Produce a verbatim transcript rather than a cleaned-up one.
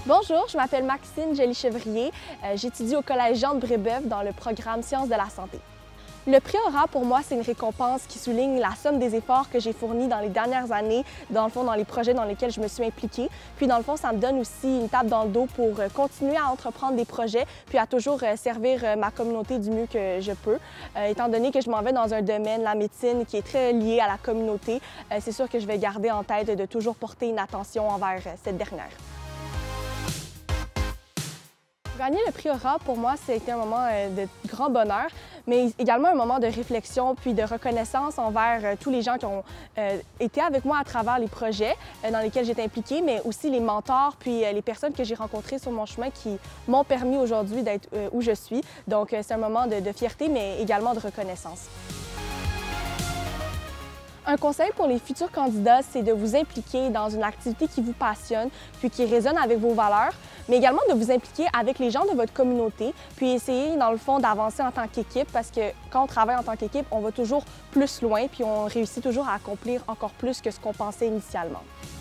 Bonjour, je m'appelle Maxine Joly-Chevrier. Euh, J'étudie au Collège Jean de Brébeuf dans le programme Sciences de la santé. Le prix Aura, pour moi, c'est une récompense qui souligne la somme des efforts que j'ai fournis dans les dernières années, dans le fond, dans les projets dans lesquels je me suis impliquée. Puis, dans le fond, ça me donne aussi une tape dans le dos pour continuer à entreprendre des projets, puis à toujours servir ma communauté du mieux que je peux. Euh, étant donné que je m'en vais dans un domaine, la médecine, qui est très lié à la communauté, euh, c'est sûr que je vais garder en tête de toujours porter une attention envers cette dernière. Gagner le prix Aura, pour moi, c'était un moment de grand bonheur, mais également un moment de réflexion puis de reconnaissance envers tous les gens qui ont été avec moi à travers les projets dans lesquels j'étais impliquée, mais aussi les mentors puis les personnes que j'ai rencontrées sur mon chemin qui m'ont permis aujourd'hui d'être où je suis. Donc, c'est un moment de, de fierté, mais également de reconnaissance. Un conseil pour les futurs candidats, c'est de vous impliquer dans une activité qui vous passionne, puis qui résonne avec vos valeurs, mais également de vous impliquer avec les gens de votre communauté, puis essayer, dans le fond, d'avancer en tant qu'équipe, parce que quand on travaille en tant qu'équipe, on va toujours plus loin, puis on réussit toujours à accomplir encore plus que ce qu'on pensait initialement.